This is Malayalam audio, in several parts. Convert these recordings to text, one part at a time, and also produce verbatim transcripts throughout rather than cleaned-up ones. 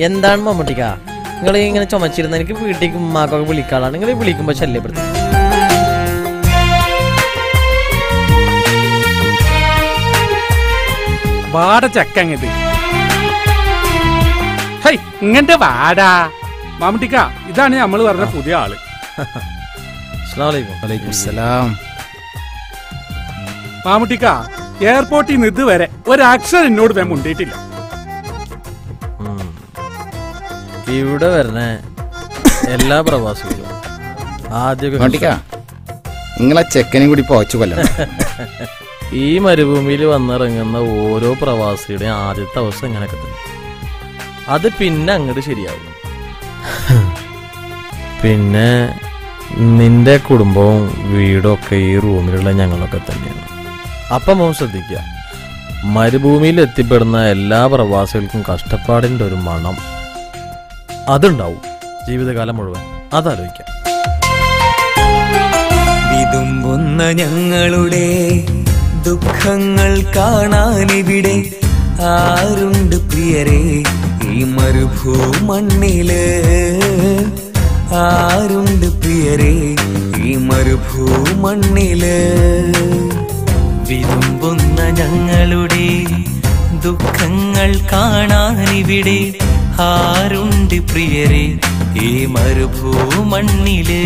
എന്താണ് മമ്മൂട്ടിക്ക നിങ്ങൾ ഇങ്ങനെ ചുമച്ചിരുന്ന? എനിക്ക് വീട്ടിലേക്ക് ഉമ്മാക്കൊക്കെ വിളിക്കാളാണ്, നിങ്ങൾ വിളിക്കുമ്പോൾ ശല്യപ്പെടുത്തും. വാട ചക്കങ്ങത് ഹൈ ഇങ്ങന്റെ വാടാ മാമട്ടിക്ക. ഇതാണ് നമ്മൾ പറഞ്ഞ പുതിയ ആള്. മാമട്ടിക്ക എയർപോർട്ടിൽ നിന്ന് ഇതുവരെ ഒരക്ഷരം എന്നോട് വേം മുണ്ടിയിട്ടില്ല. ഇവിടെ വരണ എല്ലാ പ്രവാസികളും ആദ്യമൊക്കെ നിങ്ങളെ ചെക്കനും കൂടി പോച്ചു കൊല്ലം. ഈ മരുഭൂമിയിൽ വന്നിറങ്ങുന്ന ഓരോ പ്രവാസിയുടെയും ആദ്യത്തെ അവസ്ഥ ഇങ്ങനെയൊക്കെ തന്നെ. അത് പിന്നെ അങ്ങോട്ട് ശരിയാവും. പിന്നെ നിന്റെ കുടുംബവും വീടും ഒക്കെ ഈ റൂമിലുള്ള ഞങ്ങളൊക്കെ തന്നെയാണ്. അപ്പം മോൻ ശ്രദ്ധിക്കുക, മരുഭൂമിയിൽ എത്തിപ്പെടുന്ന എല്ലാ പ്രവാസികൾക്കും കഷ്ടപ്പാടിൻ്റെ ഒരു മണം അതുണ്ടാവും ജീവിതകാലം മുഴുവൻ. അതാലോചിക്കാം. വിതുമ്പുന്ന ഞങ്ങളുടെ ദുഃഖങ്ങൾ കാണാനിവിടെ ആരുണ്ട് പ്രിയരെ? ഈ മരുഭൂമണ്ണില് ആരുണ്ട് പ്രിയരെ? ഈ മരുഭൂമണ്ണില് വിതുമ്പുന്ന ഞങ്ങളുടെ ദുഃഖങ്ങൾ കാണാനിവിടെ ആരുണ്ട് പ്രിയരെ? ഈ മരുഭൂമണ്ണില്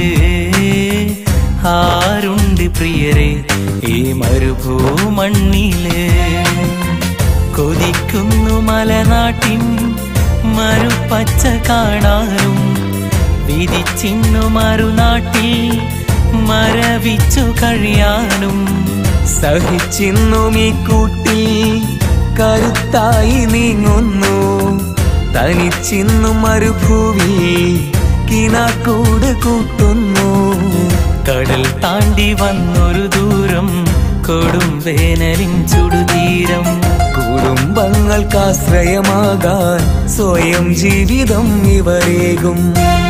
ആരുണ്ട് പ്രിയരെ? ഈ മരുഭൂമണ്ണില് കൊതിക്കുന്നു മലനാട്ടിൻ മരുപ്പച്ച കാണാനും, വിധിച്ചിന്നു മറുനാട്ടിൽ മരവിച്ചു കഴിയാനും, സഹിച്ചിന്നും ഈ കൂട്ടിൽ കരുത്തായി നീങ്ങുന്നു, തനിച്ചിന്നും മരുഭൂവി കിനാക്കൂട് കൂട്ടുന്നു. കടൽ താണ്ടി വന്നൊരു ദൂരം കൊടും വേനലിൻ ചുടുതീരം, കുടുംബങ്ങൾക്കാശ്രയമാകാൻ സ്വയം ജീവിതം ഇവരേകും.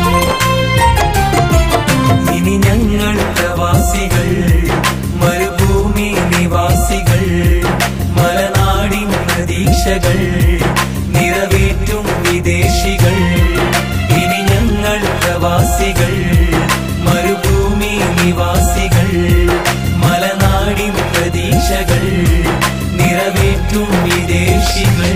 ഇനി ഞങ്ങൾ പ്രവാസികൾ, മരുഭൂമി നിവാസികൾ, മലനാടിൻ പ്രതീക്ഷകൾ നിറവേറ്റും വിദേശികൾ. ഇനി ഞങ്ങൾ പ്രവാസികൾ, മരുഭൂമി നിവാസികൾ, മലനാടിൻ പ്രതീക്ഷകൾ നിറവേറ്റും വിദേശികൾ.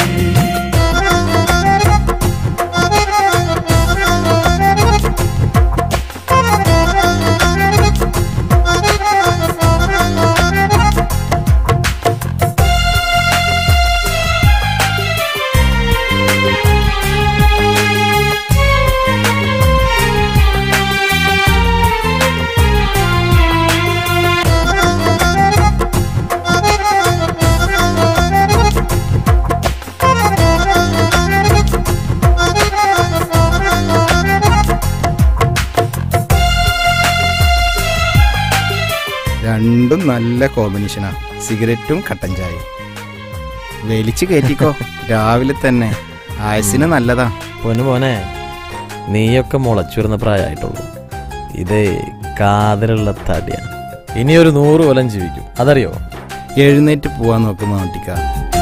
രണ്ടും നല്ല കോമ്പിനേഷനാ, സിഗരറ്റും കട്ടൻ ചായയും. വലിച്ചു കയറ്റിക്കോ, രാവിലെ തന്നെ ആയുസിന് നല്ലതാ. പൊന്നു മോനെ, നീയൊക്കെ മുളച്ചു വരുന്ന പ്രായമായിട്ടുള്ളൂ. ഇതേ കാതലുള്ള തടിയാണ്. ഇനിയൊരു നൂറ് കൊല്ലം ജീവിക്കും, അതറിയോ? എഴുന്നേറ്റ് പോവാൻ നോക്കും മാട്ടിക്ക.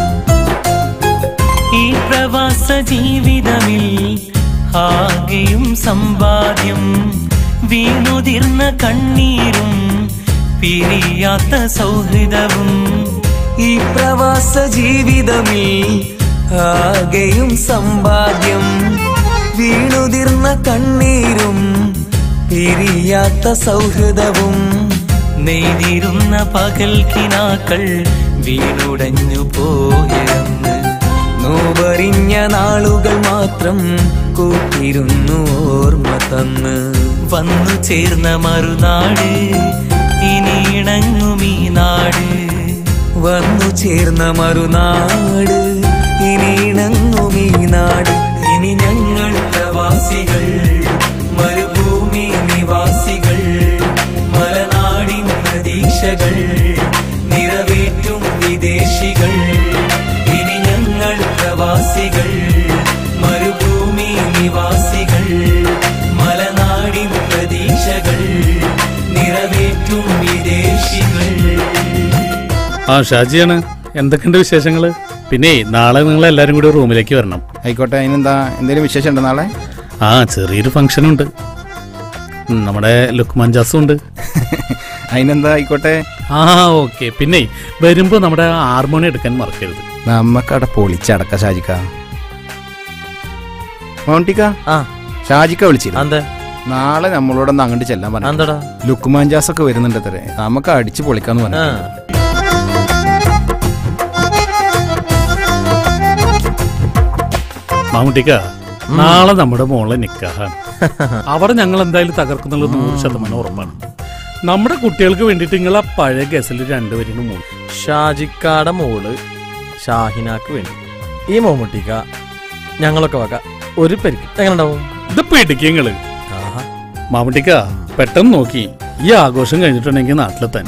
ഈ പ്രവാസ ജീവിതമിൽ ആകെയും സമ്പാദ്യം, വീണുതിർന്ന കണ്ണീരും പിരിയാത്ത സൗഹൃദവും. ഈ പ്രവാസ ജീവിതമിൽ ആകെയും സമ്പാദ്യം, വീണുതിർന്ന കണ്ണീരും പിരിയാത്ത സൗഹൃദവും. നെയ്തിരുന്ന പകൽ കിനാക്കൾ വീണുടഞ്ഞു പോയെന്ന്, നോവറിഞ്ഞ നാളുകൾ മാത്രം കൂട്ടിരുന്നു ഓർമ്മ തന്ന്. വന്നു ചേർന്ന മറുനാട് ഇനി ഇണങ്ങും ഈ നാട്, വന്നു ചേർന്ന മറുനാട് ഇനി ഇണങ്ങും ഈ നാട്. ഇനി ഞങ്ങൾ പ്രവാസികൾ, മരുഭൂമി നിവാസികൾ, മലനാടിൻ പ്രതീക്ഷകൾ നിറവേറ്റും വിദേശികൾ. ഇനി ഞങ്ങൾ പ്രവാസികൾ, മരുഭൂമി നിവാസികൾ, മലനാടിൻ പ്രതീക്ഷകൾ നിറവേറ്റും വിദേശികൾ. ആ ഷാജിയാണ്, എന്തൊക്കെയുണ്ട് വിശേഷങ്ങള്? പിന്നെ നാളെ നിങ്ങൾ എല്ലാരും കൂടി റൂമിലേക്ക് വരണം. ആയിക്കോട്ടെ. അതിനെന്താ, എന്തെങ്കിലും വിശേഷം ഉണ്ടോ നാളെ? ആ ചെറിയൊരു ഫംഗ്ഷൻ ഉണ്ട്. നമ്മുടെ ലുക്മാൻ ജാസും ഉണ്ട്. അതിനെന്താ, ആയിക്കോട്ടെ. ആ ഓക്കെ. പിന്നെ വരുമ്പോ നമ്മുടെ ഹാർമോണി എടുക്കാൻ മറക്കരുത്. നമ്മക്കവിടെ പൊളിച്ചടക്ക ഷാജിക്ക. മൗണ്ടിക്ക, ആ ഷാജിക്ക വിളിച്ചില്ല. എന്താ നാളെ നമ്മളോടൊന്ന് അങ്ങോട്ട് ചെല്ലാൻ പറഞ്ഞു. എന്താടാ? ലുക്മാൻ ജാസ് ഒക്കെ വരുന്നുണ്ട് അത്രേ. നമുക്ക് അടിച്ചു പൊളിക്കാന്ന് പറഞ്ഞു. മാമുട്ടിക്ക, നാളെ നമ്മുടെ മോളെ നിക്കാഹാണ്. അവിടെ ഞങ്ങൾ എന്തായാലും തകർക്കുന്നുള്ള നൂറ് ശതമാനം ഉറപ്പാണ്. നമ്മുടെ കുട്ടികൾക്ക് വേണ്ടിട്ട് നിങ്ങൾ ആ പഴയ ഗസൽ രണ്ടുപേരും മോള് ഷാജിക്കാടെ മോള് ഷാഹിനാക്ക് വേണ്ടി ഈ മമ്മൂട്ടിക്ക ഞങ്ങളൊക്കെ വക ഒരു പരിക്ക് എങ്ങനെ ഉണ്ടാവും? ഇത് പിടിക്കങ്ങള്. മാമുട്ടിക്ക പെട്ടെന്ന് നോക്കി ഈ ആഘോഷം കഴിഞ്ഞിട്ടുണ്ടെങ്കിൽ നാട്ടിലെത്താൻ.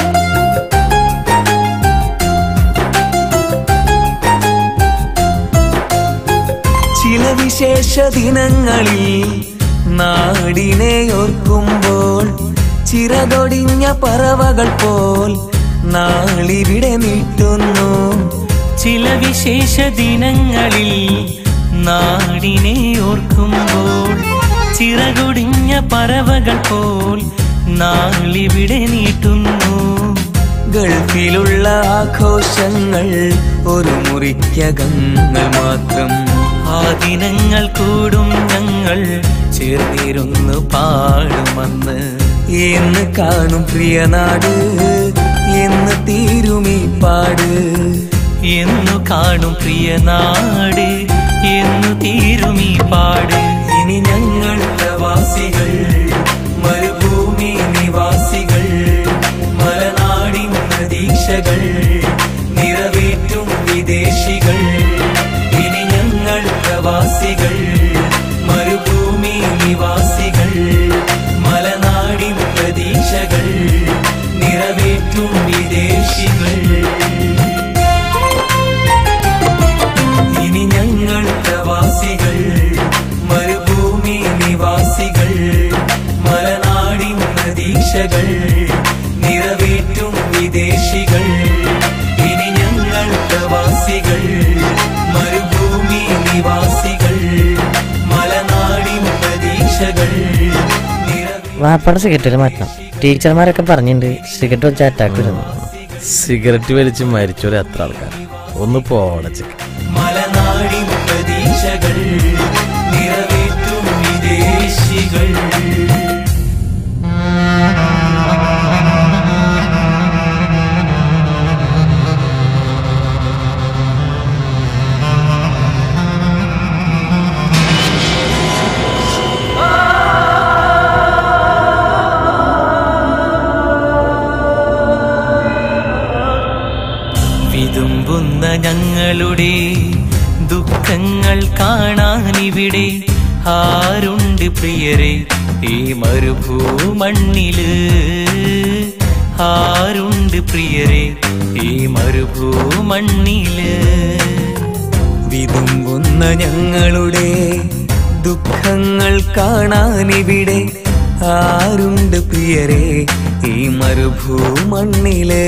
ചില വിശേഷ ദിനങ്ങളിൽ നാടിനെ ഓർക്കുമ്പോൾ ചിറകൊടിഞ്ഞ പറവകൾ പോൽ നാളിവിടെ നീട്ടുന്നു. ചില വിശേഷ ദിനങ്ങളിൽ നാടിനെ ഓർക്കുമ്പോൾ ചിറകൊടിഞ്ഞ പറവകൾ പോൽ നാളിവിടെ നീട്ടുന്നു. ഗൾഫിലുള്ള ആഘോഷങ്ങൾ ഒരു മുറിക്കകങ്ങൾ മാത്രം. ആ ദിനങ്ങൾ കൂടും ഞങ്ങൾ ചേർന്നിരുന്നു പാടുമെന്ന്. എന്ന് കാണും പ്രിയനാട്, എന്ന് തീരുമീ പാട്. എന്നു കാണും പ്രിയനാട്, എന്നു തീരുമീ പാട്. ഇനി ഞങ്ങൾ പ്രവാസികൾ, മരുഭൂമി നിവാസികൾ, മലനാടിൻ പ്രതീക്ഷകൾ നിറവേറ്റും വിദേശികൾ. ഇനി ഞങ്ങൾ പ്രവാസികൾ, മരുഭൂമി നിവാസികൾ, മലനാടിൻ പ്രതീക്ഷകൾ നിറവേറ്റും വിദേശികൾ. ഇനി ഞങ്ങൾ പ്രവാസികൾ, മരുഭൂമി നിവാസികൾ, മലനാടിൻ പ്രതീക്ഷകൾ നിറവേറ്റും വിദേശികൾ. ഇനി ഞങ്ങൾ പ്രവാസികൾ, മരുഭൂമി നിവാസികൾ, മലനാടിൻ പ്രതീക്ഷകൾ. വാപ്പാടെ സിഗരറ്റ് മാറ്റണം. ടീച്ചർമാരൊക്കെ പറഞ്ഞിട്ടുണ്ട് സിഗരറ്റ് വെച്ച അറ്റാക്ക് വരുന്നു. സിഗരറ്റ് വലിച്ച് മരിച്ചോരെ എത്ര ആൾക്കാർ? ഒന്ന് പോടച്ചക്ക്. മലനാടിൻ പ്രതീക്ഷകൾ നിറവേറ്റും വിദേശികൾ. വിതുമ്പുന്ന ഞങ്ങളുടെ ദുഃഖങ്ങൾ കാണാനിവിടെ ആരുണ്ട് പ്രിയരെ ഈ മരുഭൂമണ്ണില്? ആരുണ്ട് പ്രിയരെ ഈ മരുഭൂമണ്ണില്? വിതുമ്പുന്ന ഞങ്ങളുടെ ദുഃഖങ്ങൾ കാണാനിവിടെ ആരുണ്ട് പ്രിയരെ ഈ മരുഭൂമണ്ണില്?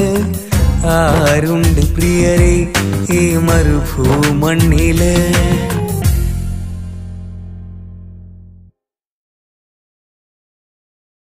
ആരുണ്ട് പ്രിയരെ ഈ മരുഭൂമണ്ണില്?